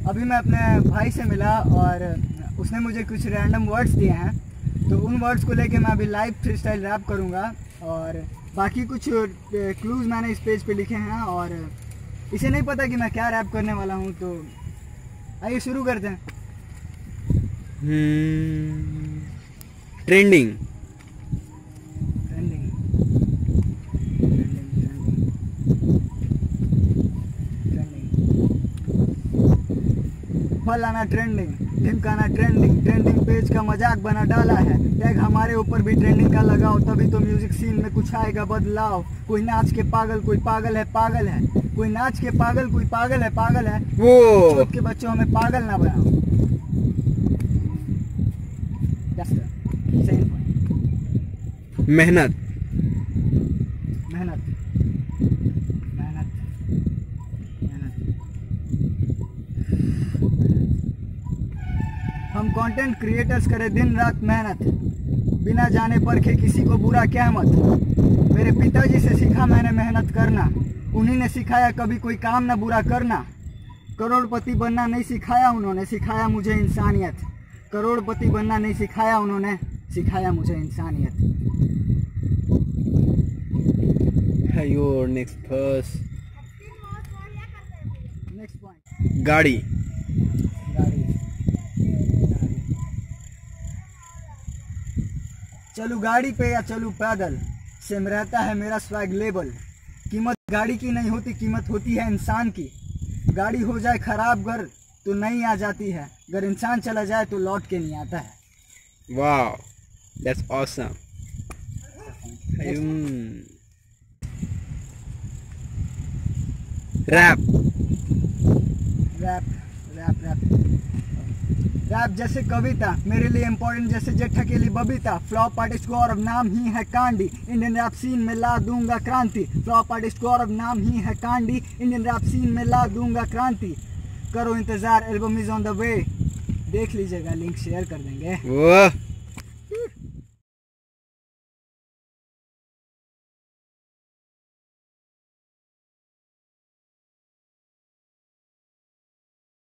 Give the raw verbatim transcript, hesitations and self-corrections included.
अभी मैं अपने भाई से मिला और उसने मुझे कुछ रैंडम वर्ड्स दिए हैं, तो उन वर्ड्स को लेके मैं अभी लाइव फ्री स्टाइल रैप करूँगा। और बाकी कुछ क्लूज़ मैंने इस पेज पे लिखे हैं और इसे नहीं पता कि मैं क्या रैप करने वाला हूँ, तो आइए शुरू करते हैं। ट्रेंडिंग ट्रेंडिंग फलाना ट्रेंडिंग, ढिमकाना ट्रेंडिंग, ट्रेंडिंग पेज का मजाक बना डाला है, टैग हमारे ऊपर भी ट्रेंडिंग का लगाओ, तभी तो म्यूजिक सीन में कुछ आएगा बदलाव। कोई नाच के पागल, कोई पागल है पागल है, कोई नाच के पागल, कोई पागल है पागल है, वो छोट के बच्चों हमें पागल ना बनाओ। मेहनत मेहनत मेहनत मेहनत हम कंटेंट क्रिएटर्स करें दिन रात मेहनत, बिना जाने परखे किसी को बुरा क्या मत। मेरे पिताजी से सीखा मैंने मेहनत करना, उन्हीं ने सिखाया कभी कोई काम ना बुरा करना। करोड़पति बनना नहीं सिखाया उन्होंने, सिखाया मुझे इंसानियत। करोड़पति बनना नहीं सिखाया उन्होंने, सिखाया मुझे इंसानियत। Your next verse. Next point, गाड़ी गाड़ी चलू गाड़ी पे या चलू पैदल, सेम रहता है मेरा स्वैग लेबल। कीमत गाड़ी की नहीं होती, कीमत होती है इंसान की। गाड़ी हो जाए खराब घर तो नहीं आ जाती है, अगर इंसान चला जाए तो लौट के नहीं आता है। Wow, that's awesome. Rap rap rap rap rap जैसे कविता मेरे लिए इम्पोर्टेंट जैसे जेठा के लिए बबीता। फ्लॉप आर्टिस्ट गौरव नाम ही है कांडी, इंडियन रैप सीन में ला दूंगा क्रांति। फ्लॉप आर्टिस्ट गौरव नाम ही है कांडी, इंडियन रैप सीन में ला दूंगा क्रांति। करो इंतजार, album is on the way, देख लीजिएगा, लिंक शेयर कर देंगे। वाह।